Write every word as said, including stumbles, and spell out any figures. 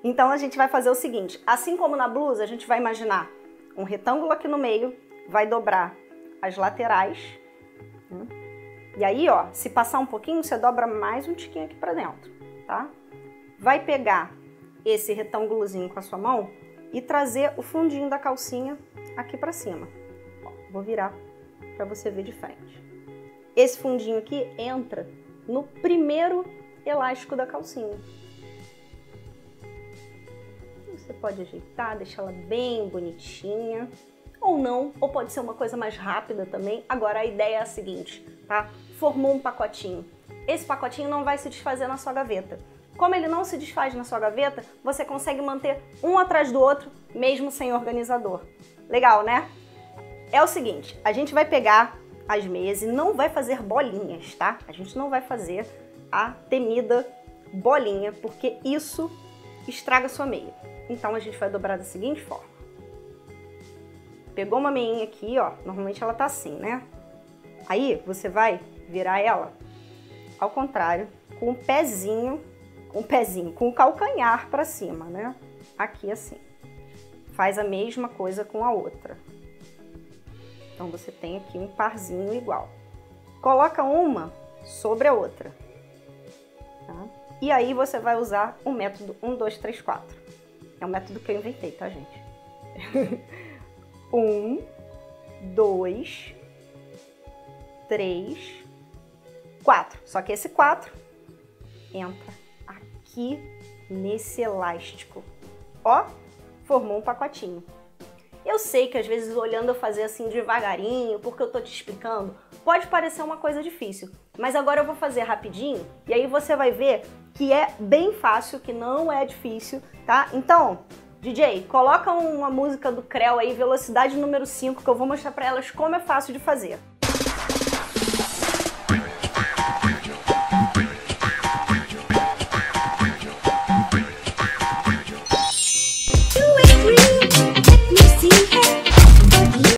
Então a gente vai fazer o seguinte, assim como na blusa, a gente vai imaginar um retângulo aqui no meio, vai dobrar as laterais, né? E aí, ó, se passar um pouquinho, você dobra mais um tiquinho aqui pra dentro, tá? Vai pegar esse retângulozinho com a sua mão e trazer o fundinho da calcinha aqui pra cima. Ó, vou virar pra você ver de frente. Esse fundinho aqui entra no primeiro elástico da calcinha. Você pode ajeitar, deixar ela bem bonitinha, ou não, ou pode ser uma coisa mais rápida também. Agora a ideia é a seguinte, tá? Formou um pacotinho. Esse pacotinho não vai se desfazer na sua gaveta. Como ele não se desfaz na sua gaveta, você consegue manter um atrás do outro, mesmo sem organizador. Legal, né? É o seguinte, a gente vai pegar as meias e não vai fazer bolinhas, tá? A gente não vai fazer a temida bolinha, porque isso estraga a sua meia. Então a gente vai dobrar da seguinte forma. Pegou uma meinha aqui, ó, normalmente ela tá assim, né? Aí você vai virar ela ao contrário, com o pezinho, com o pezinho, com o calcanhar pra cima, né? Aqui assim. Faz a mesma coisa com a outra. Então você tem aqui um parzinho igual. Coloca uma sobre a outra. Tá? E aí você vai usar o método um, dois, três, quatro. É um método que eu inventei, tá, gente? um, dois, três, quatro. Só que esse quatro entra aqui nesse elástico. Ó, formou um pacotinho. Eu sei que às vezes olhando eu fazer assim devagarinho, porque eu tô te explicando, pode parecer uma coisa difícil. Mas agora eu vou fazer rapidinho e aí você vai ver que é bem fácil, que não é difícil, tá? Então, D J, coloca uma música do Creu aí, velocidade número cinco, que eu vou mostrar pra elas como é fácil de fazer.